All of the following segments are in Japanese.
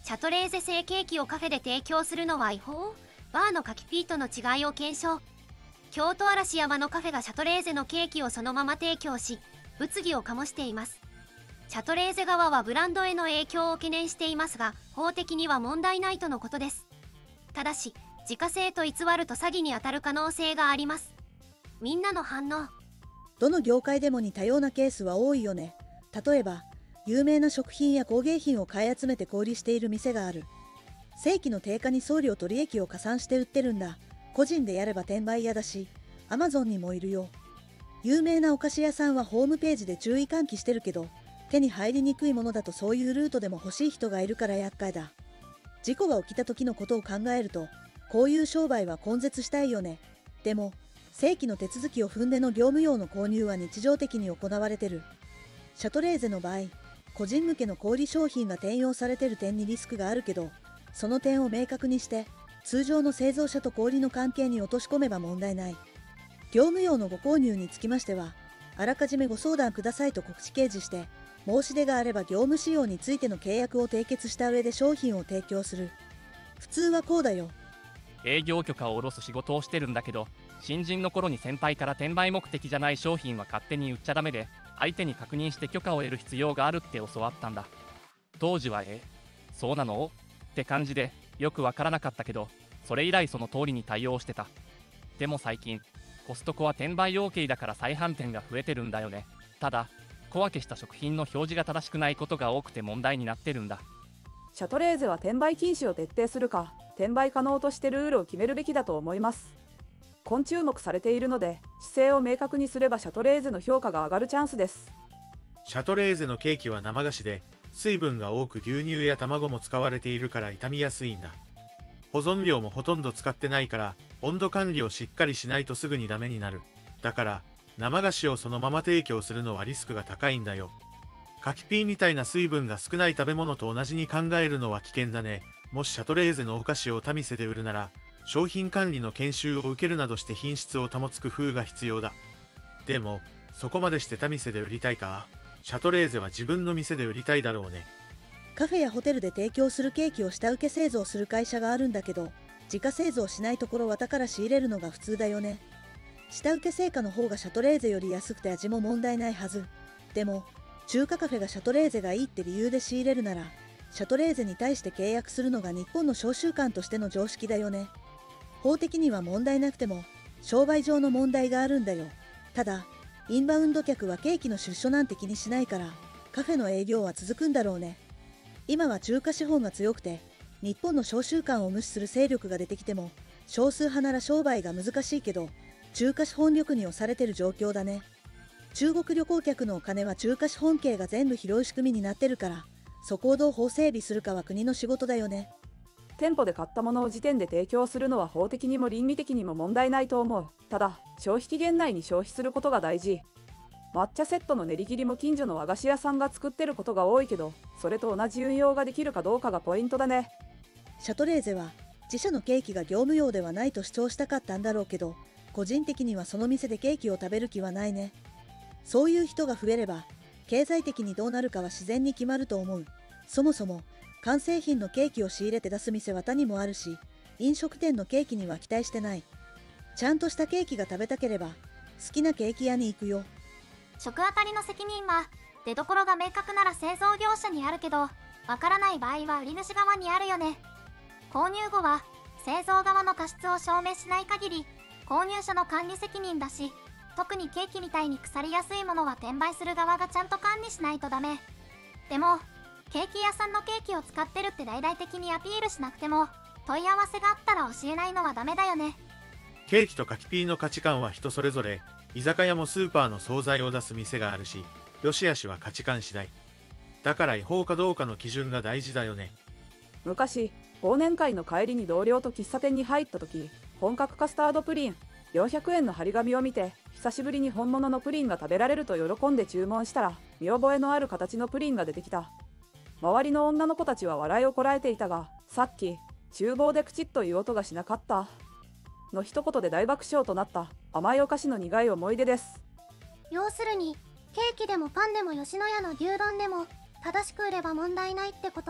シャトレーゼ製ケーキをカフェで提供するのは違法？バーのカキピーとの違いを検証。京都嵐山のカフェがシャトレーゼのケーキをそのまま提供し、物議を醸しています。シャトレーゼ側はブランドへの影響を懸念していますが、法的には問題ないとのことです。ただし、自家製と偽ると詐欺に当たる可能性があります。みんなの反応。 どの業界でも似たようなケースは多いよね。例えば、有名な食品や工芸品を買い集めて小売りしている店がある。正規の定価に送料と利益を加算して売ってるんだ。個人でやれば転売屋だし、アマゾンにもいるよ。有名なお菓子屋さんはホームページで注意喚起してるけど、手に入りにくいものだとそういうルートでも欲しい人がいるから厄介だ。事故が起きた時のことを考えると、こういう商売は根絶したいよね。でも、正規の手続きを踏んでの業務用の購入は日常的に行われてる。シャトレーゼの場合、個人向けの小売商品が転用されてる点にリスクがあるけど、その点を明確にして、通常の製造者と小売の関係に落とし込めば問題ない。業務用のご購入につきましては、あらかじめご相談くださいと告知掲示して、申し出があれば業務使用についての契約を締結した上で商品を提供する。普通はこうだよ。 営業許可を下ろす仕事をしてるんだけど、新人の頃に先輩から転売目的じゃない商品は勝手に売っちゃダメで、相手に確認して許可を得る必要があるって教わったんだ。当時はそうなのって感じでよくわからなかったけど、それ以来その通りに対応してた。でも最近コストコは転売 OK だから再販店が増えてるんだよね。ただ小分けした食品の表示が正しくないことが多くて問題になってるんだ。 シャトレーゼは転売禁止を徹底するか、転売可能としてルールを決めるべきだと思います。今注目されているので、姿勢を明確にすればシャトレーゼの評価が上がるチャンスです。 シャトレーゼのケーキは生菓子で、水分が多く牛乳や卵も使われているから傷みやすいんだ。保存料もほとんど使ってないから、温度管理をしっかりしないとすぐにダメになる。だから、生菓子をそのまま提供するのはリスクが高いんだよ。柿ピーみたいな水分が少ない食べ物と同じに考えるのは危険だね。もしシャトレーゼのお菓子を他店で売るなら、商品管理の研修を受けるなどして品質を保つ工夫が必要だ。でも、そこまでして他店で売りたいか？シャトレーゼは自分の店で売りたいだろうね。 カフェやホテルで提供するケーキを下請け製造する会社があるんだけど、自家製造しないところは他から仕入れるのが普通だよね。下請け製菓の方がシャトレーゼより安くて味も問題ないはず。でも、中華カフェがシャトレーゼがいいって理由で仕入れるなら、シャトレーゼに対して契約するのが日本の商習慣としての常識だよね。法的には問題なくても、商売上の問題があるんだよ。ただ、インバウンド客はケーキの出所なんて気にしないから、カフェの営業は続くんだろうね。今は中華資本が強くて、日本の商習慣を無視する勢力が出てきても、少数派なら商売が難しいけど、中華資本力に押されてる状況だね。中国旅行客のお金は中華資本系が全部拾う仕組みになってるから、そこをどう法整備するかは国の仕事だよね。 店舗で買ったものを時点で提供するのは法的にも倫理的にも問題ないと思う。ただ、消費期限内に消費することが大事。抹茶セットの練り切りも近所の和菓子屋さんが作ってることが多いけど、それと同じ運用ができるかどうかがポイントだね。 シャトレーゼは自社のケーキが業務用ではないと主張したかったんだろうけど、個人的にはその店でケーキを食べる気はないね。そういう人が増えれば、経済的にどうなるかは自然に決まると思う。そもそも、完成品のケーキを仕入れて出す店は他にもあるし、飲食店のケーキには期待してない。ちゃんとしたケーキが食べたければ、好きなケーキ屋に行くよ。 食あたりの責任は、出どころが明確なら製造業者にあるけど、わからない場合は売り主側にあるよね。購入後は、製造側の過失を証明しない限り、購入者の管理責任だし、特にケーキみたいに腐りやすいものは転売する側がちゃんと管理しないとダメ。でも、ケーキ屋さんのケーキを使ってるって大々的にアピールしなくても、問い合わせがあったら教えないのはダメだよね。 ケーキと柿ピーの価値観は人それぞれ、居酒屋もスーパーの惣菜を出す店があるし、良し悪しは価値観次第。だから違法かどうかの基準が大事だよね。 昔、忘年会の帰りに同僚と喫茶店に入った時、本格カスタードプリン400円の張り紙を見て、久しぶりに本物のプリンが食べられると喜んで注文したら、見覚えのある形のプリンが出てきた。周りの女の子たちは笑いをこらえていたが、さっき厨房でクチッという音がしなかったの一言で大爆笑となった甘いお菓子の苦い思い出です。 要するに、ケーキでもパンでも吉野家の牛丼でも正しく売れば問題ないってこと。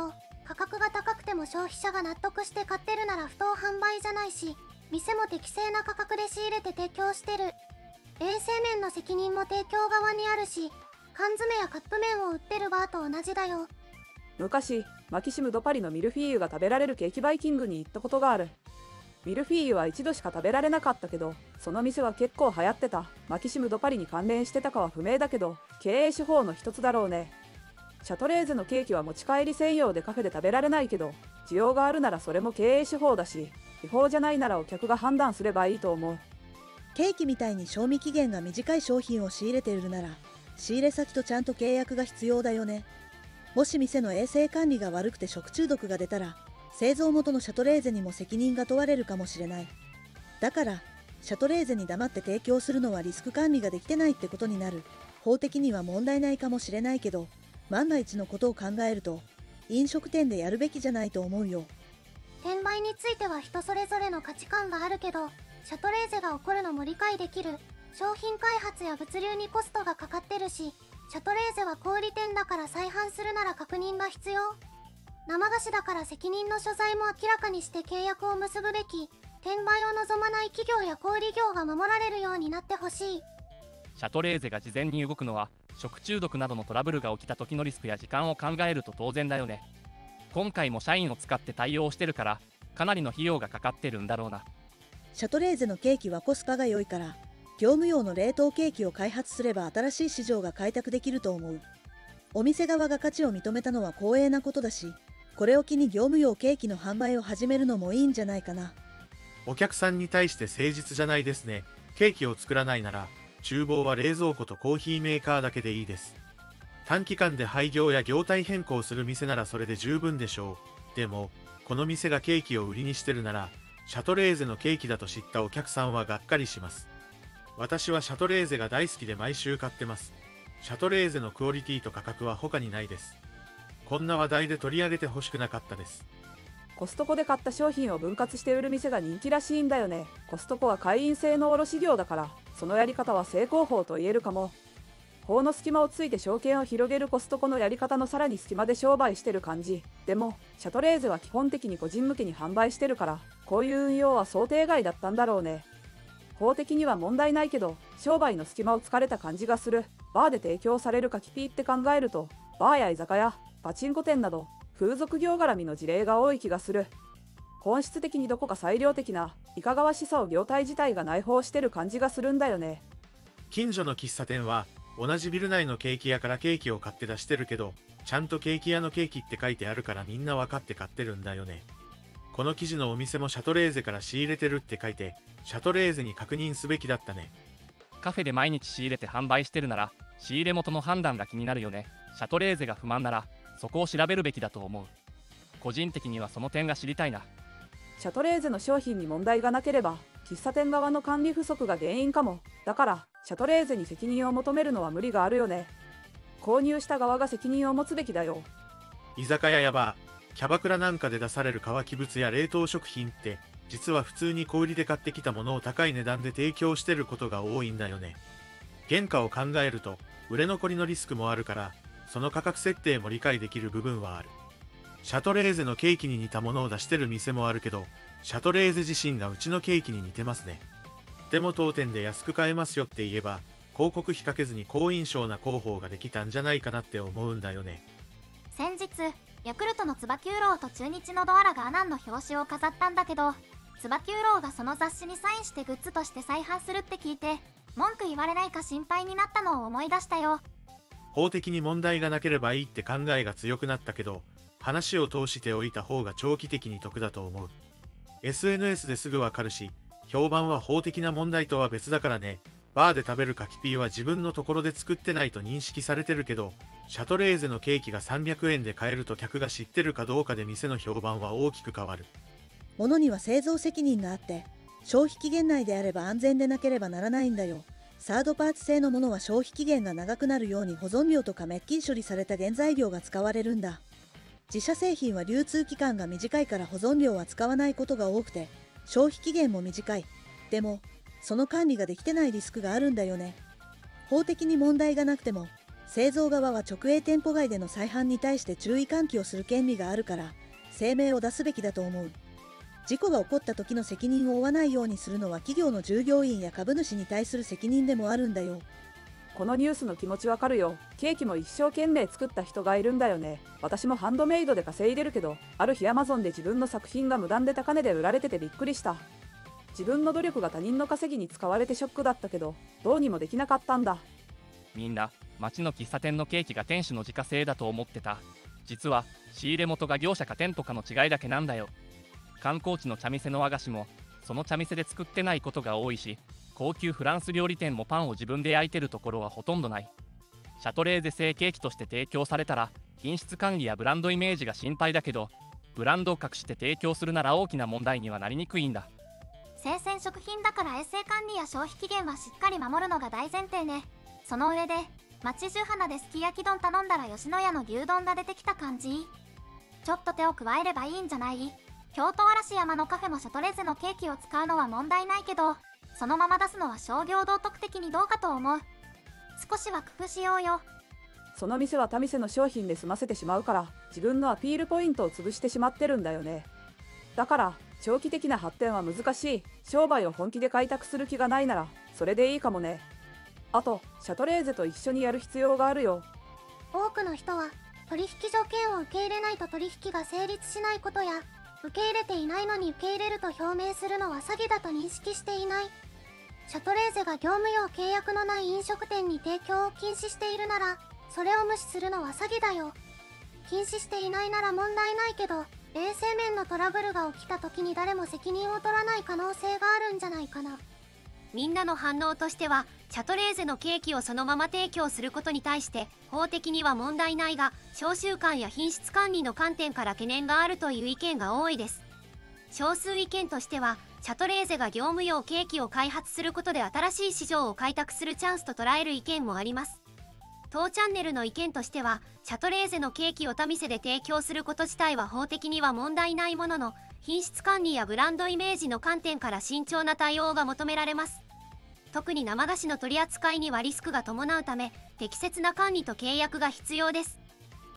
価格が高くても消費者が納得して買ってるなら不当販売じゃないし、店も適正な価格で仕入れて提供してる。衛生面の責任も提供側にあるし、缶詰やカップ麺を売ってるバーと同じだよ。 昔、マキシム・ド・パリのミルフィーユが食べられるケーキバイキングに行ったことがある。ミルフィーユは一度しか食べられなかったけど、その店は結構流行ってた。マキシム・ド・パリに関連してたかは不明だけど、経営手法の一つだろうね。シャトレーゼのケーキは持ち帰り専用でカフェで食べられないけど、需要があるならそれも経営手法だし、違法じゃないならお客が判断すればいいと思う。 ケーキみたいに賞味期限が短い商品を仕入れているなら、仕入れ先とちゃんと契約が必要だよね。もし店の衛生管理が悪くて食中毒が出たら、製造元のシャトレーゼにも責任が問われるかもしれない。だから、シャトレーゼに黙って提供するのはリスク管理ができてないってことになる。法的には問題ないかもしれないけど、万が一のことを考えると、飲食店でやるべきじゃないと思うよ。 転売については人それぞれの価値観があるけど、シャトレーゼが起こるのも理解できる。商品開発や物流にコストがかかってるし、シャトレーゼは小売店だから再販するなら確認が必要。生菓子だから責任の所在も明らかにして契約を結ぶべき。転売を望まない企業や小売業が守られるようになってほしい。 シャトレーゼが事前に動くのは食中毒などのトラブルが起きた時のリスクや時間を考えると当然だよね。今回も社員を使って対応してるからかなりの費用がかかってるんだろうな。 シャトレーゼのケーキはコスパが良いから、業務用の冷凍ケーキを開発すれば新しい市場が開拓できると思う。お店側が価値を認めたのは光栄なことだし、これを機に業務用ケーキの販売を始めるのもいいんじゃないかな。 お客さんに対して誠実じゃないですね。ケーキを作らないなら、厨房は冷蔵庫とコーヒーメーカーだけでいいです。短期間で廃業や業態変更する店ならそれで十分でしょう。でも、この店がケーキを売りにしてるなら、シャトレーゼのケーキだと知ったお客さんはがっかりします。私はシャトレーゼが大好きで毎週買ってます。シャトレーゼのクオリティと価格は他にないです。こんな話題で取り上げてほしくなかったです。 コストコで買った商品を分割して売る店が人気らしいんだよね。コストコは会員制の卸業だから、そのやり方は成功法と言えるかも。法の隙間をついて証券を広げるコストコのやり方のさらに隙間で商売してる感じ。でも、シャトレーゼは基本的に個人向けに販売してるから、こういう運用は想定外だったんだろうね。法的には問題ないけど、商売の隙間を突かれた感じがする。バーで提供されるカキピーって考えると、バーや居酒屋、パチンコ店など、風俗業絡みの事例が多い気がする。本質的にどこか裁量的ないかがわしさを業態自体が内包してる感じがするんだよね。 近所の喫茶店は、同じビル内のケーキ屋からケーキを買って出してるけど、ちゃんとケーキ屋のケーキって書いてあるからみんな分かって買ってるんだよね。この記事のお店もシャトレーゼから仕入れてるって書いて、シャトレーゼに確認すべきだったね。 カフェで毎日仕入れて販売してるなら仕入れ元の判断が気になるよね。シャトレーゼが不満ならそこを調べるべきだと思う。個人的にはその点が知りたいな。 シャトレーゼの商品に問題がなければ、喫茶店側の管理不足が原因かも。だから、シャトレーゼに責任を求めるのは無理があるよね。購入した側が責任を持つべきだよ。 居酒屋やバー、キャバクラなんかで出される乾き物や冷凍食品って、実は普通に小売りで買ってきたものを高い値段で提供してることが多いんだよね。原価を考えると、売れ残りのリスクもあるから、その価格設定も理解できる部分はある。シャトレーゼのケーキに似たものを出してる店もあるけど、シャトレーゼ自身がうちのケーキに似てますね。でも当店で安く買えますよって言えば、広告費かけずに好印象な広報ができたんじゃないかなって思うんだよね。 先日、ヤクルトのつば九郎と中日のドアラがアナンの表紙を飾ったんだけど、つば九郎がその雑誌にサインしてグッズとして再販するって聞いて、文句言われないか心配になったのを思い出したよ。 法的に問題がなければいいって考えが強くなったけど、話を通しておいた方が長期的に得だと思う。SNS ですぐわかるし、評判は法的な問題とは別だからね。バーで食べるカキピーは自分のところで作ってないと認識されてるけど、シャトレーゼのケーキが300円で買えると客が知ってるかどうかで店の評判は大きく変わる。 物には製造責任があって、消費期限内であれば安全でなければならないんだよ。サードパーツ製のものは消費期限が長くなるように保存料とか滅菌処理された原材料が使われるんだ。自社製品は流通期間が短いから保存料は使わないことが多くて、消費期限も短い。でも、その管理ができてないリスクがあるんだよね。法的に問題がなくても、製造側は直営店舗外での再販に対して注意喚起をする権利があるから、 声明を出すべきだと思う。事故が起こった時の責任を負わないようにするのは企業の従業員や株主に対する責任でもあるんだよ。 このニュースの気持ちわかるよ。ケーキも一生懸命作った人がいるんだよね。私もハンドメイドで稼いでるけど、ある日アマゾンで自分の作品が無断で高値で売られててびっくりした。自分の努力が他人の稼ぎに使われてショックだったけど、どうにもできなかったんだ。 みんな町の喫茶店のケーキが店主の自家製だと思ってた。実は仕入れ元が業者か店とかの違いだけなんだよ。観光地の茶店の和菓子もその茶店で作ってないことが多いし、高級フランス料理店もパンを自分で焼いてるところはほとんどない。シャトレーゼ製ケーキとして提供されたら品質管理やブランドイメージが心配だけど、ブランドを隠して提供するなら大きな問題にはなりにくいんだ。 生鮮食品だから衛生管理や消費期限はしっかり守るのが大前提ね。その上で町中華ですき焼き丼頼んだら吉野家の牛丼が出てきた感じ。ちょっと手を加えればいいんじゃない？京都嵐山のカフェもシャトレーゼのケーキを使うのは問題ないけど、そのまま出すのは商業道徳的にどうかと思う。少しは工夫しようよ。 その店は他店の商品で済ませてしまうから、自分のアピールポイントを潰してしまってるんだよね。だから長期的な発展は難しい。商売を本気で開拓する気がないならそれでいいかもね。あとシャトレーゼと一緒にやる必要があるよ。 多くの人は取引条件を受け入れないと取引が成立しないことや、受け入れていないのに受け入れると表明するのは詐欺だと認識していない。シャトレーゼが業務用契約のない飲食店に提供を禁止しているなら、それを無視するのは詐欺だよ。禁止していないなら問題ないけど、衛生面のトラブルが起きた時に誰も責任を取らない可能性があるんじゃないかな。 みんなの反応としては、シャトレーゼのケーキをそのまま提供することに対して法的には問題ないが、商習慣や品質管理の観点から懸念があるという意見が多いです。少数意見としては、シャトレーゼが業務用ケーキを開発することで新しい市場を開拓するチャンスと捉える意見もあります。当チャンネルの意見としては、シャトレーゼのケーキを他店で提供すること自体は法的には問題ないものの、品質管理やブランドイメージの観点から慎重な対応が求められます。特に生菓子の取り扱いにはリスクが伴うため、適切な管理と契約が必要です。